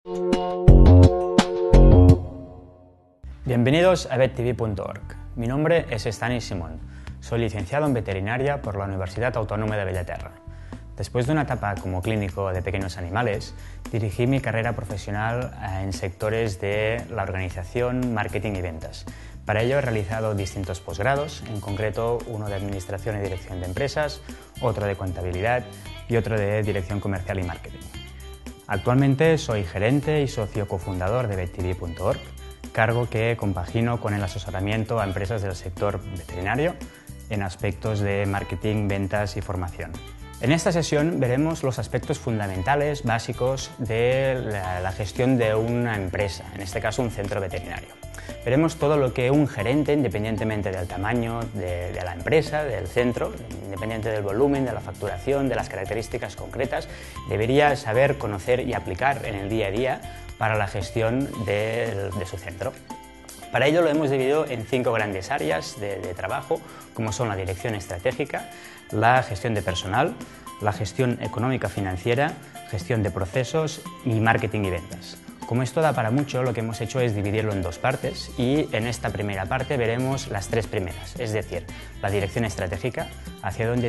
Bienvenidos a vettv.org. Mi nombre es Stanis Simón. Soy licenciado en veterinaria por la Universidad Autónoma de Bellaterra. Después de una etapa como clínico de pequeños animales, dirigí mi carrera profesional en sectores de la organización, marketing y ventas. Para ello he realizado distintos posgrados, en concreto uno de Administración y Dirección de Empresas, otro de Contabilidad y otro de Dirección Comercial y Marketing. Actualmente soy gerente y socio cofundador de vettv.org, cargo que compagino con el asesoramiento a empresas del sector veterinario en aspectos de marketing, ventas y formación. En esta sesión veremos los aspectos fundamentales, básicos de la gestión de una empresa, en este caso un centro veterinario. Veremos todo lo que un gerente, independientemente del tamaño de la empresa, del centro, independiente del volumen, de la facturación, de las características concretas, debería saber, conocer y aplicar en el día a día para la gestión de su centro. Para ello lo hemos dividido en 5 grandes áreas de trabajo, como son la dirección estratégica, la gestión de personal, la gestión económica financiera, gestión de procesos y marketing y ventas. Como esto da para mucho, lo que hemos hecho es dividirlo en 2 partes y en esta primera parte veremos las 3 primeras, es decir, la dirección estratégica, hacia dónde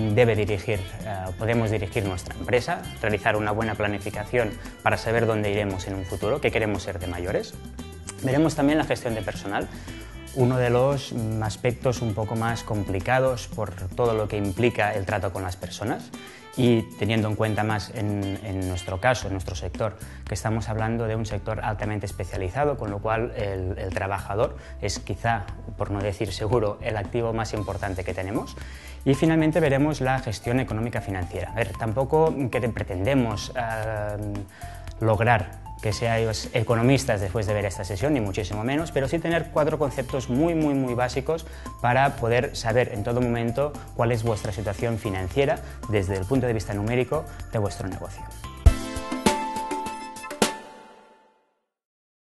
podemos dirigir nuestra empresa, realizar una buena planificación para saber dónde iremos en un futuro, qué queremos ser de mayores. Veremos también la gestión de personal, uno de los aspectos un poco más complicados por todo lo que implica el trato con las personas y teniendo en cuenta más en nuestro caso, en nuestro sector, que estamos hablando de un sector altamente especializado, con lo cual el trabajador es quizá, por no decir seguro, el activo más importante que tenemos. Y finalmente veremos la gestión económica financiera. A ver, tampoco que pretendemos lograr que seáis economistas después de ver esta sesión, ni muchísimo menos, pero sí tener 4 conceptos muy básicos para poder saber en todo momento cuál es vuestra situación financiera desde el punto de vista numérico de vuestro negocio.